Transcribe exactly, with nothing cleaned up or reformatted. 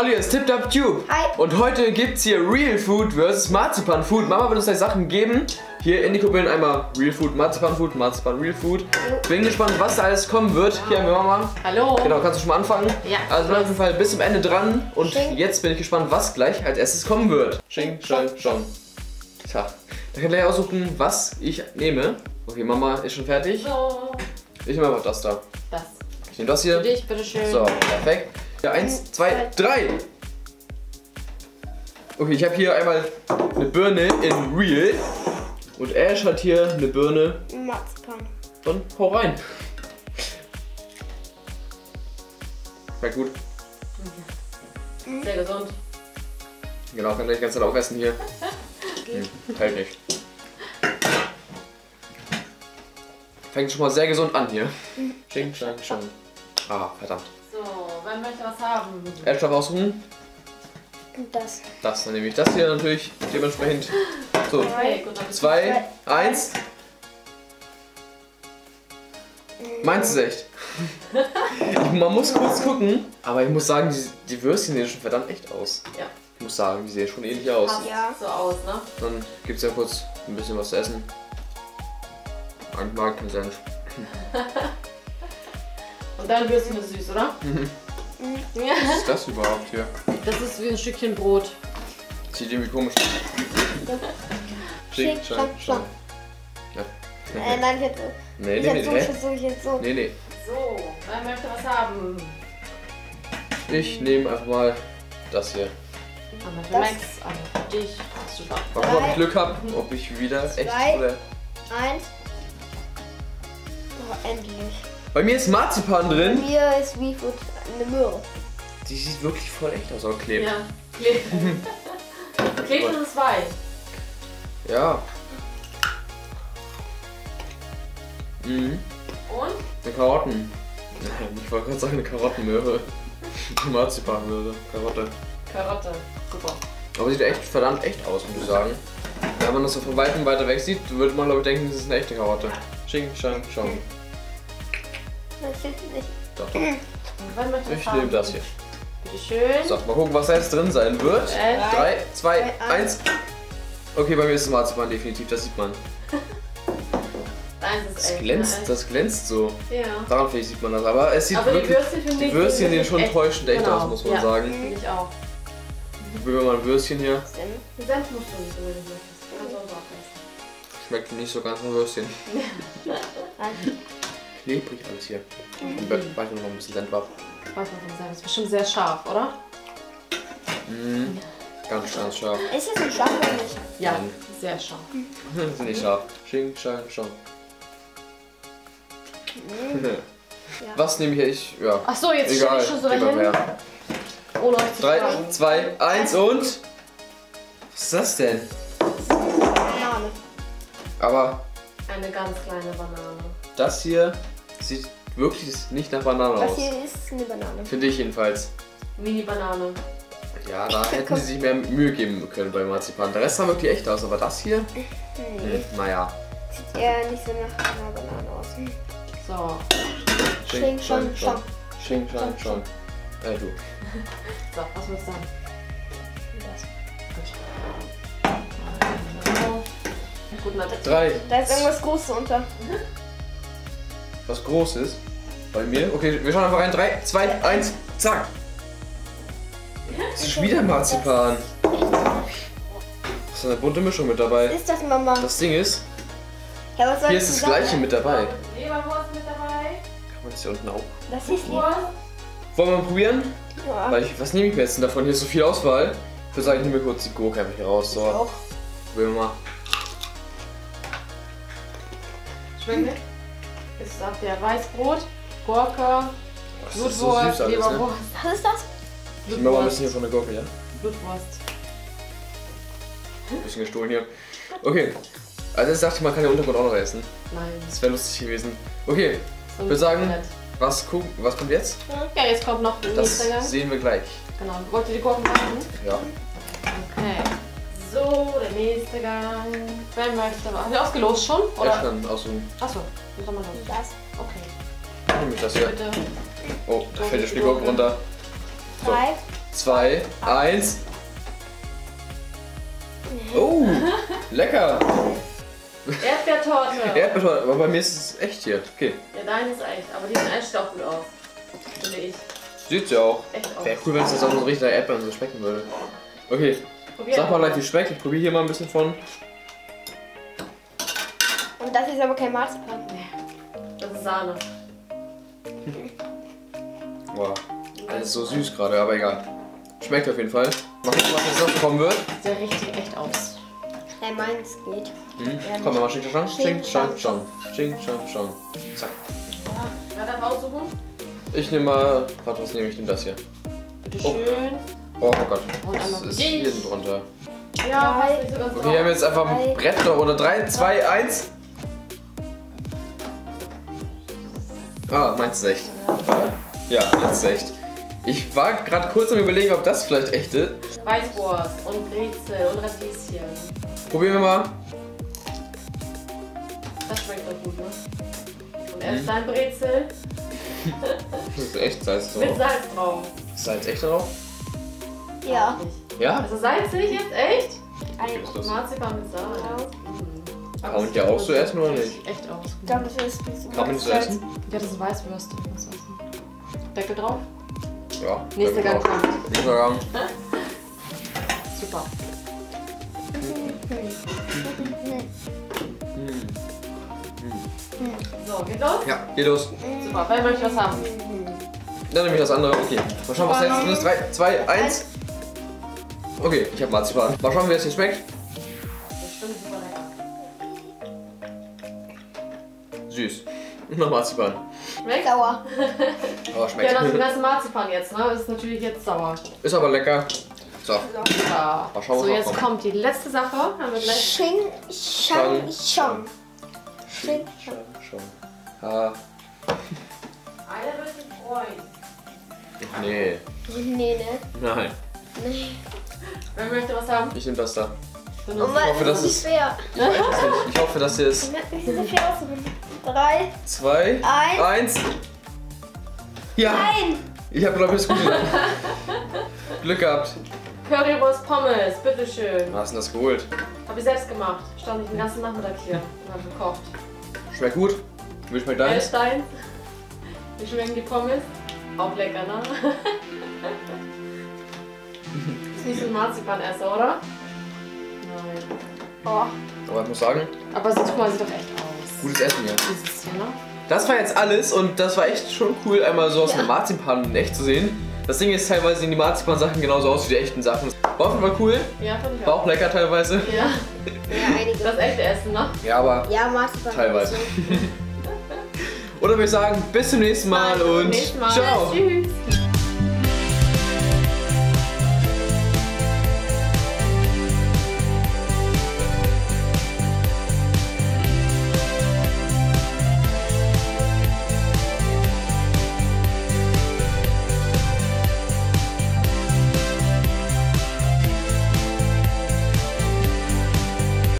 Hallo, hier ist TipTapTube. Hi. Und heute gibt's hier Real Food versus Marzipan Food. Mama wird uns gleich Sachen geben. Hier in die Kuppeln einmal Real Food, Marzipan Food, Marzipan Real Food. Bin gespannt, was da alles kommen wird. Hier haben wir Mama. Hallo. Genau, kannst du schon mal anfangen? Ja. Also bleib auf jeden Fall bis zum Ende dran. Und Sching. jetzt bin ich gespannt, was gleich als erstes kommen wird. Sching, schong, schong. Tja, da könnt ihr gleich aussuchen, was ich nehme. Okay, Mama ist schon fertig. So. Ich nehme einfach das da. Das. Ich nehme das hier. Für dich, bitteschön. So, perfekt. Ja, eins, zwei, drei. Okay, ich habe hier einmal eine Birne in Real. Und Ash hat hier eine Birne. Marzipan. Dann hau rein. Schmeckt gut. Sehr gesund. Genau, kann gleich ganz dann aufessen hier. Hm, hält nicht. Fängt schon mal sehr gesund an hier. Sching, schang, schang. Ah, verdammt. So, wer möchte was haben? Ash darf aussuchen. Und das. Das, dann nehme ich das hier natürlich dementsprechend. So, Okay, gut, dann zwei, eins. Meins ist echt. Man muss kurz gucken, aber ich muss sagen, die, die Würstchen sehen schon verdammt echt aus. Ja. Ich muss sagen, die sehen schon ähnlich aus. Passt Ja. so aus, ne? Dann gibt es ja kurz ein bisschen was zu essen. Ein Marken Senf. Und dann Würstchen ist süß, oder? Ja. Was ist das überhaupt hier? Das ist wie ein Stückchen Brot. Sieht irgendwie komisch aus. Schick, Schick, schnack, schnack. Ja. Äh, nein, jetzt. Nee, Ich nee, jetzt so, nee, ich nee. jetzt so, ich jetzt so. Nee, nee. So, wer möchte was haben? Ich nehme einfach mal das hier. Einmal für Das? Max, einmal für dich. Super. Mal gucken, ob ich Drei. Glück habe, ob ich wieder echt Zwei. oder. Eins. Oh, endlich. Bei mir ist Marzipan Bei drin. mir ist wie Food eine Möhre. Die sieht wirklich voll echt aus, aber klebt. Ja, klebt. Klebt und ist weich. Ja. Mhm. Und? Eine Karotten. Nein, ich wollte gerade sagen eine Karottenmöhre. Marzipanmöhre. Karotte. Karotte. Super. Aber sieht echt verdammt echt aus, muss ich sagen. Wenn man das so von weitem weiter weg sieht, würde man glaube ich denken, das ist eine echte Karotte. Xing, shang, shang. Das stimmt nicht. Doch, doch. Und wer möchte was Ich haben? nehme das hier. Bitteschön. So, mal gucken, was da jetzt drin sein wird. Äh, drei, zwei, zwei, eins. Okay, bei mir ist es Marzipan definitiv, das sieht man. Deins ist Das echt, glänzt, ne? das glänzt so. Ja. Daran finde ich, sieht man das. Aber es sieht Aber die wirklich. Würstchen finde Die ich Würstchen sehen schon echt- täuschend echt genau. aus, muss man Ja. sagen. Finde ich auch. Probieren wir mal ein Würstchen hier. Was denn? Den Senf musst du nicht, wenn du nicht möchtest. Kannst du auch so ablassen. Schmeckt nicht so ganz nach Würstchen. Nein. Klebrig alles hier. Und bei weitem noch ein bisschen Senf ab. Was man von Senf ist bestimmt sehr scharf, oder? Mhm. Ganz, ganz scharf. Ist das ein Schaf oder nicht? Ja, Nein. sehr scharf. Das ist nicht scharf. Xing, shang, shang. Was nehme ich? Ja. Ach so, jetzt stell Egal. ich schon so Gib mal hin, her. ohne euch zu drei, fragen. zwei, eins und. Was ist das denn? Banane. Aber Eine ganz kleine Banane. das hier sieht wirklich nicht nach Banane Das aus. hier ist eine Banane. Finde ich jedenfalls. Mini-Banane. Ja, da hätten sie sich mehr Mühe geben können bei Marzipan. Der Rest sah wirklich echt aus, aber das hier? Nee. Hm, naja. Sieht eher nicht so nach einer Banane aus. So. Sching, shang, shang. Sching, shang, shang. Ey, du. So, was willst du sagen? Gut. Guten Appetit. Drei. Da ist irgendwas Großes unter. Was Großes. Bei mir? Okay, wir schauen einfach rein. drei, zwei, eins, zack. Das ist schon wieder Marzipan. Das ist eine bunte Mischung mit dabei. Was ist das, Mama? Das Ding ist, Ja, was soll hier ich ist das zusammen- gleiche mit dabei. Leberwurst mit dabei. Kann man das hier unten auch? Das ist lieb. Wurst. Wollen wir mal probieren? Ja. Weil ich, was nehme ich mir jetzt denn davon? Hier ist so viel Auswahl. Ich würde sagen, ich nehme mir kurz die Gurke einfach hier raus. Ich So, auch. probieren wir mal. Schmeckt nicht? Ist sagt der Weißbrot, Gurke, Das ist so Blutwurst, süß alles, ne? Leberwurst. Was ist das? Ich nehme mal ein bisschen hier von der Gurke, ja? Blutwurst. Ein bisschen gestohlen hier. Okay. Also jetzt dachte ich, man kann den Untergrund auch noch essen. Nein. Das wäre lustig gewesen. Okay, So ich würde sagen, nett. was, guck, was kommt jetzt? Ja, jetzt kommt noch der Das nächste Gang. sehen wir gleich. Genau. Wollt ihr die Gurken machen? Ja. Okay. So, der nächste Gang. Wer möchte? Haben wir ausgelost schon? Echt Oder? dann aussuchen. Achso, wie soll man los? Das. Okay. Nehme ich das hier. Bitte. Oh, da fällt der Schneekorken runter. So. Drei, zwei, eins. Oh, lecker. Erdbeertorte. Erdbeertorte, aber bei mir ist es echt hier. Okay. Ja, deine ist echt, aber die sehen echt auch gut aus. Finde ich. Sieht ja auch. Echt aus. Wäre cool, wenn es jetzt auch so richtig nach Erdbeeren so schmecken würde. Okay, Probier sag mal einfach. gleich, wie es schmeckt. Ich probiere hier mal ein bisschen von. Und das ist aber kein Marzipan. Das ist Sahne. Wow, alles so süß gerade, aber egal. Schmeckt auf jeden Fall. Mal gucken, was jetzt noch kommen wird. Sieht richtig echt aus. Nein, meins geht. Mhm. Ja, Komm, mal Ching Chang Ching Ching, Chang Chang, Chang. Ching Chang Chang. Zack. Wer darf aussuchen? Ich nehme mal. Warte, was nehme ich denn das hier? Bitte Oh. schön. Oh Gott. Und Das einmal ist dich. hier drunter. Ja, passt nicht so ganz Okay, wir haben jetzt einfach ein Brett noch oder drei, zwei, eins. Ah, meins ist echt. Ja, jetzt ist echt. Ich war gerade kurz am Überlegen, ob das vielleicht echt ist. Weißwurst und Brezel und Radieschen. Probieren wir mal. Das schmeckt doch gut, ne? Und erst Mhm. dein Brezel Das ist echt Salz mit drauf. Salz drauf. Ist Salz echt drauf? Ja. Ja? Also salzig jetzt echt? Ein. Ist das? Marzipan mit Salz. Ja. Mhm. Kann man die auch so essen oder nicht? Echt aus. Ich glaube, das ist ein bisschen. Kann man die so essen? Ja, das ist Weißwürste. Was essen. Deckel drauf. Ja. Nächster Gang drauf. kommt. Nächster Gang. Super. So, geht los? Ja, geht los. Super. Wer möchte was haben? Dann nehme ich das andere. Okay. Mal schauen, was jetzt drin ist. drei, zwei, eins. Okay, ich habe Marzipan. Mal schauen, wie es hier schmeckt. Bestimmt super lecker. Süß. Noch Marzipan. Schmeckt? Sauer. Aber schmeckt. Ja, das ist das Marzipan jetzt, ne? Das ist natürlich jetzt sauer. Ist aber lecker. So. Ja. Mal schauen, was So, noch jetzt kommt. kommt die letzte Sache. Haben wir gleich. Ching, Chang, Chong. Ching, Schon, schon. Ah, Einer wird sich freuen. nee. Nee, ne? Nein. Nee. Wer möchte was haben? Ich nehme das da. Dann Oh ist- Mann, hoffe, das das ist ist- schwer. Ich weiß es nicht. Ich hoffe, dass hier ist. Das ist so schwer auszufinden. Drei, Zwei, Eins. eins. Ja! ein. Ich habe, glaube ich, das gut gemacht. Glück gehabt. Currywurst Pommes, bitteschön. Was hast du denn das geholt? Habe ich selbst gemacht. Stand ich den ganzen Nachmittag hier und habe gekocht. Schmeckt gut. Wie schmeckt deins? Elstein. Wie schmecken die Pommes? Auch lecker, ne? Ist nicht so ein Marzipanesser, oder? Nein. Oh. Aber ich muss sagen, Aber sieht, guck mal, sieht doch echt aus. gutes Essen hier. Dieses hier, ne? Das war jetzt alles und das war echt schon cool, einmal so aus Ja. einem Marzipan in echt zu sehen. Das Ding ist, teilweise sehen die Marzipan-Sachen genauso aus wie die echten Sachen. War auf jeden Fall cool. Ja, fand ich War auch. auch lecker teilweise. Ja, Ja, einige. das echte Essen, ne? Ja, aber Ja, Marzipan. teilweise. Oder würde ich sagen, bis zum nächsten Mal Bis zum und nächsten Mal. ciao. Tschüss.